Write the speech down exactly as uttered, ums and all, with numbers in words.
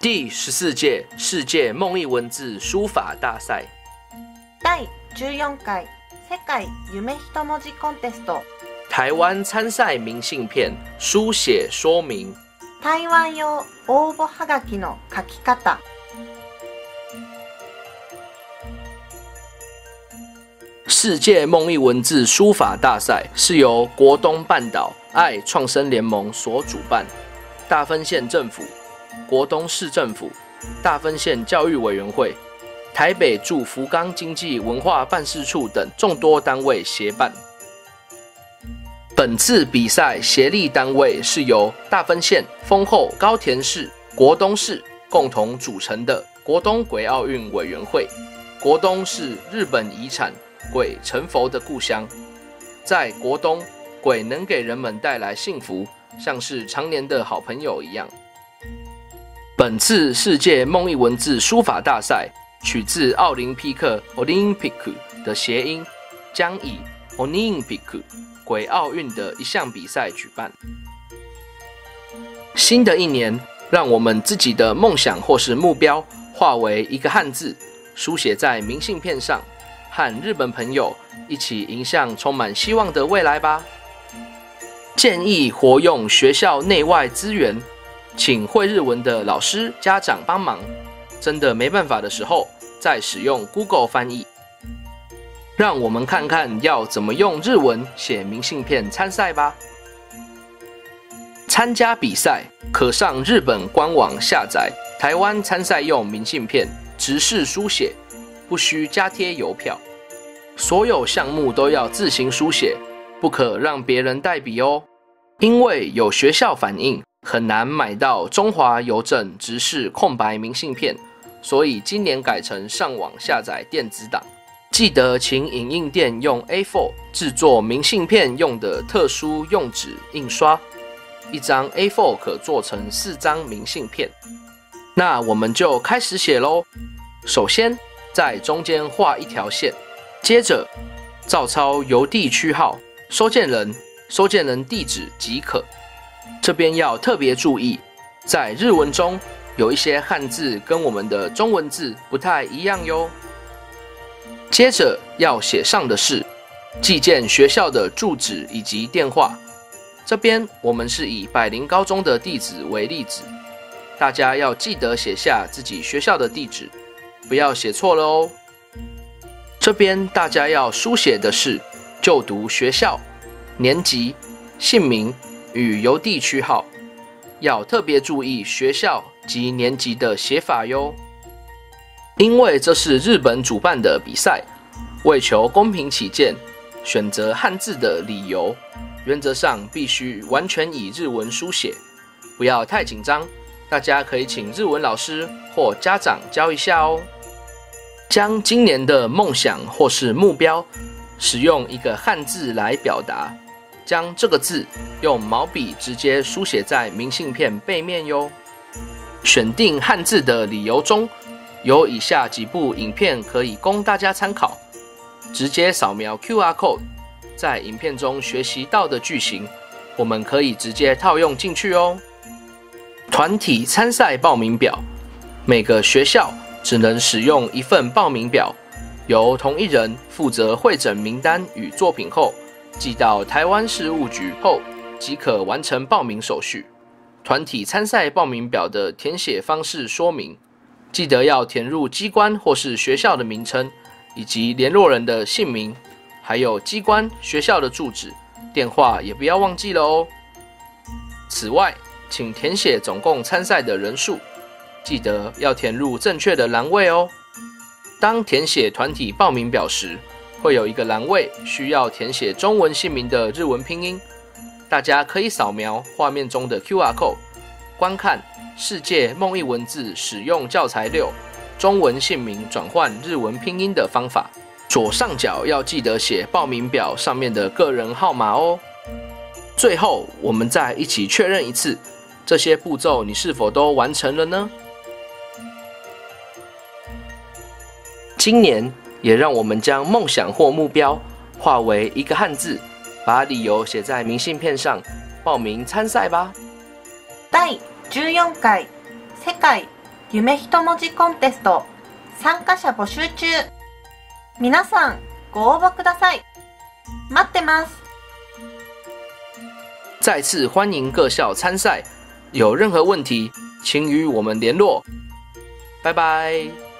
第十四届世界梦呓文字书法大赛第十四回世界夢一文字コンテスト台湾参赛明信片书写说明台湾用応募はがきの書き方世界梦呓文字书法大赛是由国东半岛爱创生联盟所主办，大分县政府、国东市政府、大分县教育委员会、台北驻福冈经济文化办事处等众多单位协办。本次比赛协力单位是由大分县、丰后、高田市、国东市共同组成的国东鬼奥运委员会。国东是日本遗产鬼成佛的故乡，在国东，鬼能给人们带来幸福，像是常年的好朋友一样。本次世界梦呓文字书法大赛取自奥林匹克 Olympic 的谐音，将以 Olympic 鬼奥运的一项比赛举办。新的一年，让我们自己的梦想或是目标化为一个汉字，书写在明信片上，和日本朋友一起迎向充满希望的未来吧。建议活用学校内外资源，请会日文的老师、家长帮忙。真的没办法的时候，再使用 Google 翻译。让我们看看要怎么用日文写明信片参赛吧。参加比赛可上日本官网下载台湾参赛用明信片，直式书写，不需加贴邮票。所有项目都要自行书写，不可让别人代笔哦。因为有学校反映很难买到中华邮政直式空白明信片，所以今年改成上网下载电子档。记得请影印店用 A 四 制作明信片用的特殊用纸印刷，一张 A 四 可做成四张明信片。那我们就开始写咯。首先在中间画一条线，接着照抄邮递区号、收件人、收件人地址即可。这边要特别注意，在日文中有一些汉字跟我们的中文字不太一样哟。接着要写上的是寄件学校的住址以及电话。这边我们是以百灵高中的地址为例子，大家要记得写下自己学校的地址，不要写错了哦。这边大家要书写的是就读学校、年级、姓名与邮递区号，要特别注意学校及年级的写法哟。因为这是日本主办的比赛，为求公平起见，选择汉字的理由，原则上必须完全以日文书写，不要太紧张，大家可以请日文老师或家长教一下哦。将今年的梦想或是目标，使用一个汉字来表达，将这个字用毛笔直接书写在明信片背面哟。选定汉字的理由中，有以下几部影片可以供大家参考。直接扫描 Q R code， 在影片中学习到的句型，我们可以直接套用进去哦。团体参赛报名表，每个学校只能使用一份报名表，由同一人负责汇整名单与作品后，寄到台湾事务局后，即可完成报名手续。团体参赛报名表的填写方式说明，记得要填入机关或是学校的名称，以及联络人的姓名，还有机关、学校的住址、电话也不要忘记了哦。此外，请填写总共参赛的人数，记得要填入正确的栏位哦。当填写团体报名表时，会有一个栏位需要填写中文姓名的日文拼音，大家可以扫描画面中的 Q R code， 观看世界梦呓文字使用教材六中文姓名转换日文拼音的方法。左上角要记得写报名表上面的个人号码哦。最后，我们再一起确认一次，这些步骤你是否都完成了呢？今年也让我们将梦想或目标化为一个汉字，把理由写在明信片上，报名参赛吧。 第十四回世界夢一文字コンテスト参加者募集中。皆さんご応募ください。待ってます。 再次欢迎各校参赛，有任何问题请与我们联络。拜拜。